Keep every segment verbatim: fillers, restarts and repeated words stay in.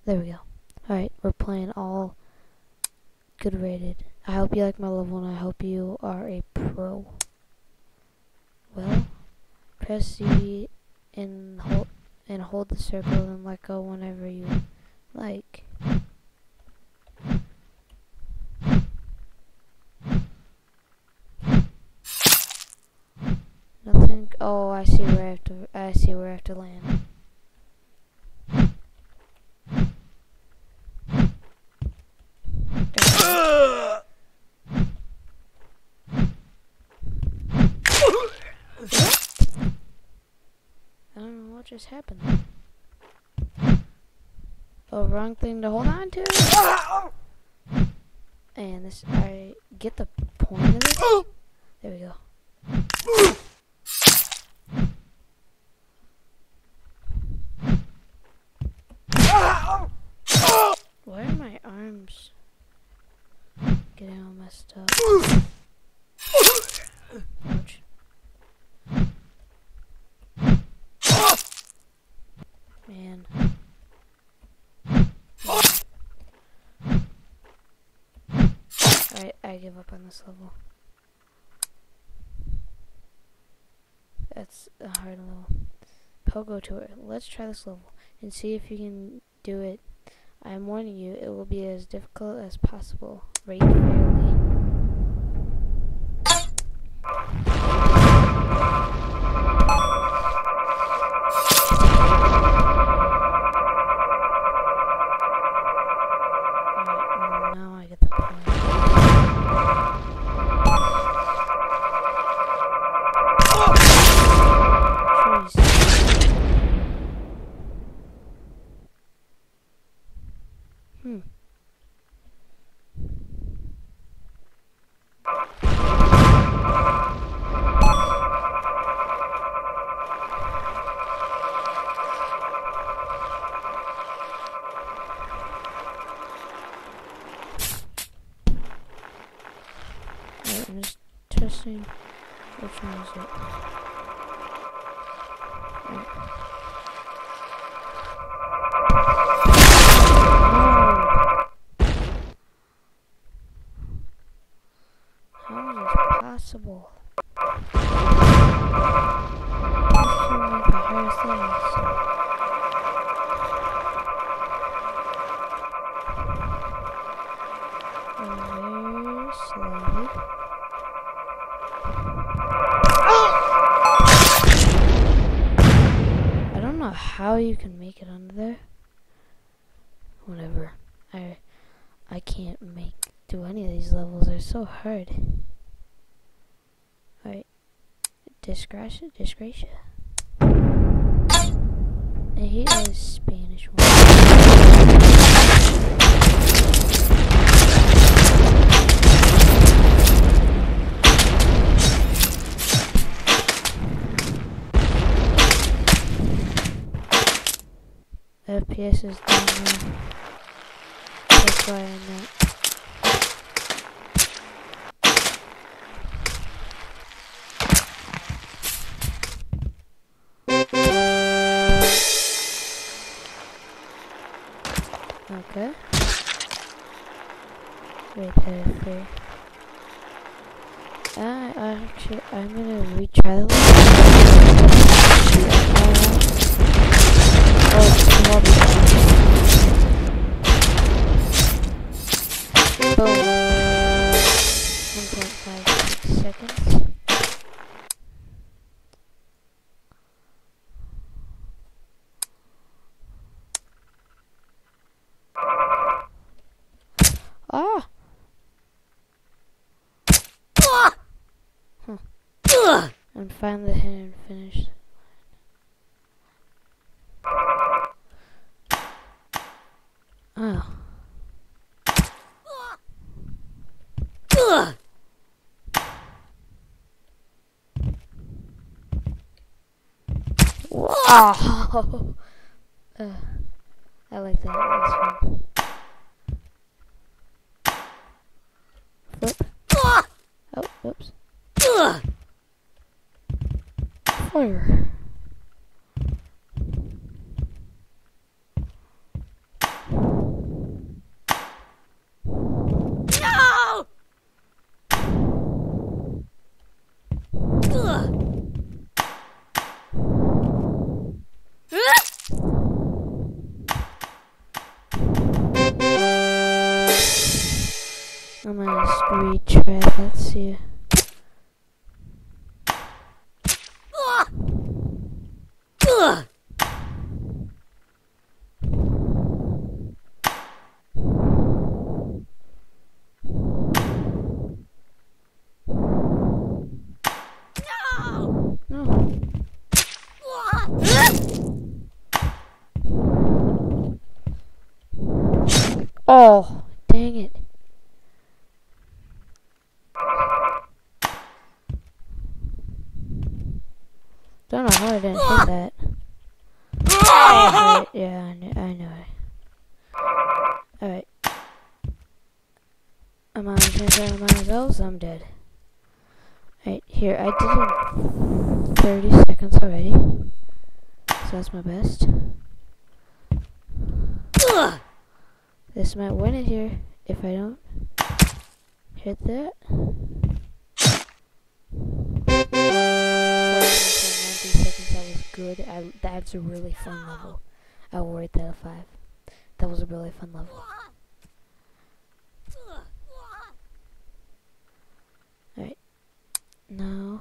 There we go. Alright, we're playing all good rated. I hope you like my level and I hope you are a pro. Well, press C and hold and hold the circle and let go whenever you like. Nothing. Oh, I see where I have to. I see where I have to land. I don't know what just happened. Oh, wrong thing to hold on to. And this, I get the point of this. There we go. Why are my arms getting all messed up? Ouch. Man. Alright, I give up on this level. That's a hard level. Pogo Tour. Let's try this level and see if you can do it. I am warning you, it will be as difficult as possible. Rate fairly. Alright, now I get the point. Jeez. Hmm. Alright, I'm just testing which one is it. Right. How is this possible? This should make the hardest things. Very slowly. I don't know how you can make it under there. Whatever. I I can't make do any of these levels. They're so hard. Alright. Disgracia, disgracia. And he is Spanish one. F P S is down there. That's why I'm not. Okay. Wait, there. I actually, I'm gonna retry the Oh, it's lobby. Boom. one point five six seconds. Ah! Huh. And finally hit and finished. Oh. Wow. Uh, I like that. That was fun. Flip. Oh, whoops. Fire. Alright, let's see. No. Oh, dang it. Don't know how I didn't hit that. Right, yeah, I know, I know it. Alright. I'm on ten miles, I'm dead. Alright, here, I did it in thirty seconds already. So that's my best. This might win it here if I don't hit that. ninety seconds, that was good. I, that's a really fun level. I will rate that a five. That was a really fun level. Alright. Now,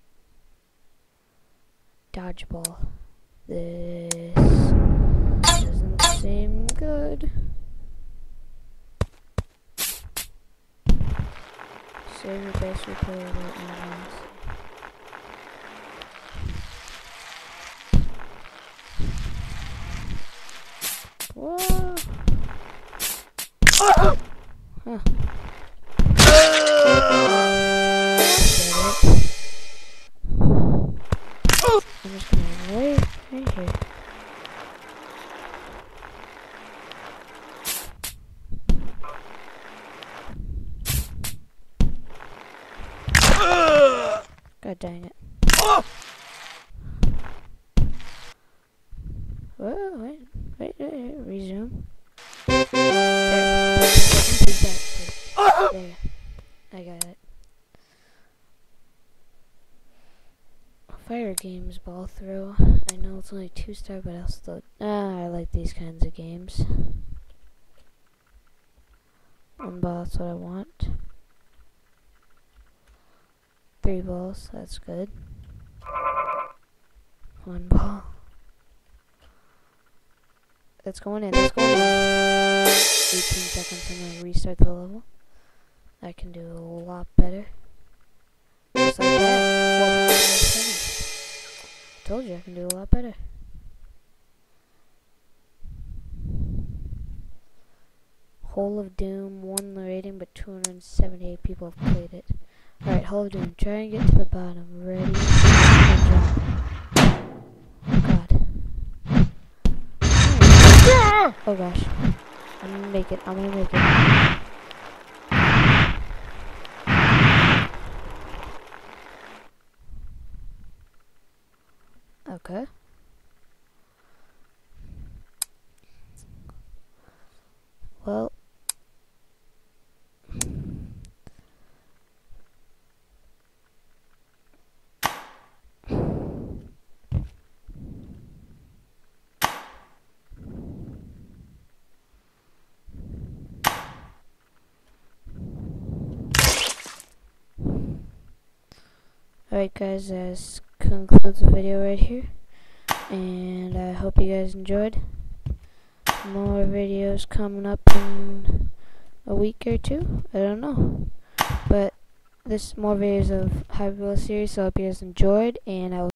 dodgeball. This doesn't seem good. Save your best replay right now. Whoa! Huh. I'm just gonna wait right here. God dang it. Whoa, wait, wait, wait, wait, resume. There, there, I got it. Fire games, ball throw. I know it's only two star, but I'll still, ah, I like these kinds of games. One ball, that's what I want. Three balls, that's good. One ball. That's going in, that's going in. eighteen seconds, I'm gonna restart the level. I can do a lot better. Just like that. Told you I can do a lot better. Hole of Doom, one rating, but two hundred seventy-eight people have played it. Alright, Hole of Doom, try and get to the bottom. Ready? Jump. Oh god. Oh gosh. I'm gonna make it. I'm gonna make it. Okay. Well. Alright guys, this concludes the video right here, and I hope you guys enjoyed. More videos coming up in a week or two, I don't know, but this more videos of Hyperbola series, so I hope you guys enjoyed, and I will